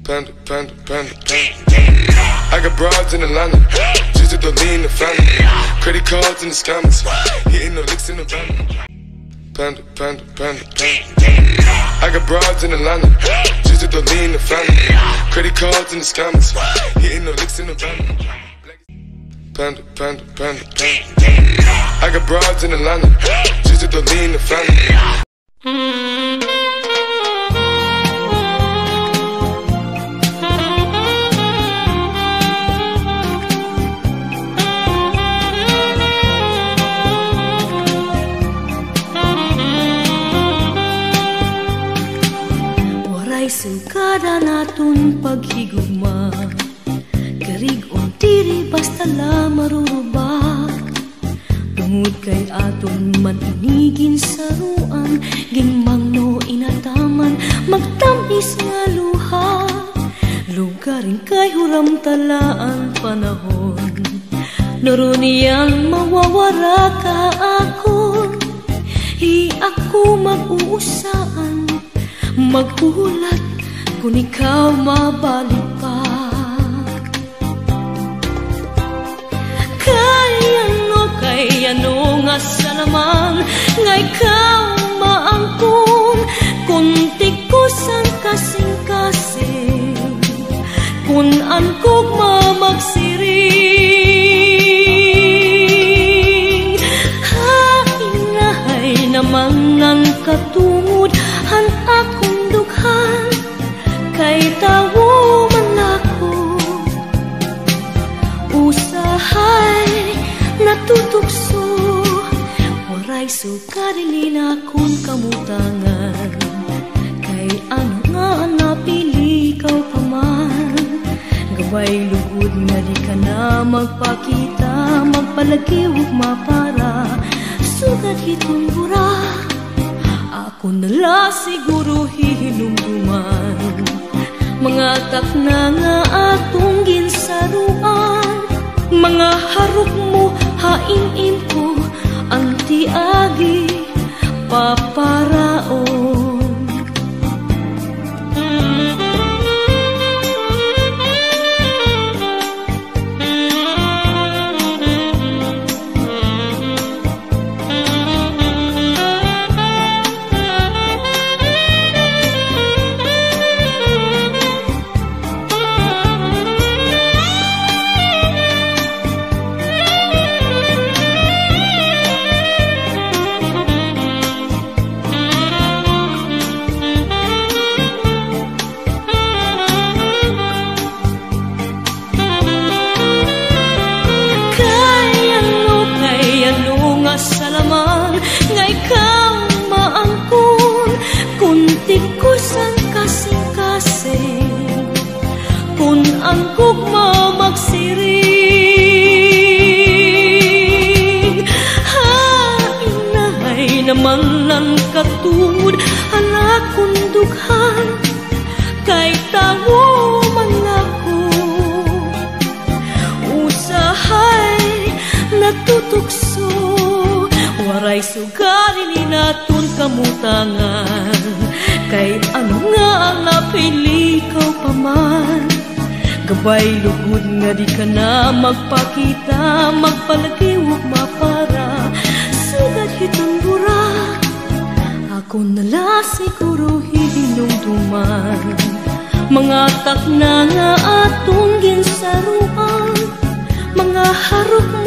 Panda, panda, panda, panda. I got broads in Atlanta, just to lean the family. Credit cards in the scammers, hitting the licks in the van. Panda, panda, panda, panda. I got broads in Atlanta, just to lean the family. Credit cards in the scammers, hitting the licks in the van. Panda, panda, panda, panda. I got broads in Atlanta, just to lean the family. Sugada naton paghigugma, karig-on diri basta la marurubak. Tungod kay aton matinigin sa ruan, gingmangno inataman, magtamis nga luha. Lugaring kay huram talaan panahon, naruniyang mawawara ka akon. Hi ako mag-uusaan, maghulat kung ikaw mabalik pa. Kay ano nga salaman nga ikaw maangkon, kung tikusan kasing-kasing, kung angkog mamagsiring. Inahay naman ng katungod han akong dughan, kay tawo man ako usahay natutugso. Waray sukarilin akong kamutangan, kay ano nga napili ikaw pa man. Gaway lugod nga di ka na magpakita, magpalagi ug mapara, sugat hitong bura. Ako nala siguro hihinumduman, mga takna nga atong ginsaruan. Mga harok mo hain-in ko, ang tiagi paparaon. Salaman nga ikaw maangkon, kung tikusan kasing-kasing, kung angkog mamagsiring. Inahay naman ng katungod ang akong dughan, kay tawo man ako usahay natutugso. Waray sugarilin naton kamutangan, kay ano nga ang napili ikaw pa man. Gabay lugod nga di ka na magpakita, magpalagi ug mapara, sugat hitong bura. Ako nala siguro hihinumduman, mga takna nga atong ginsaruan. Mga harok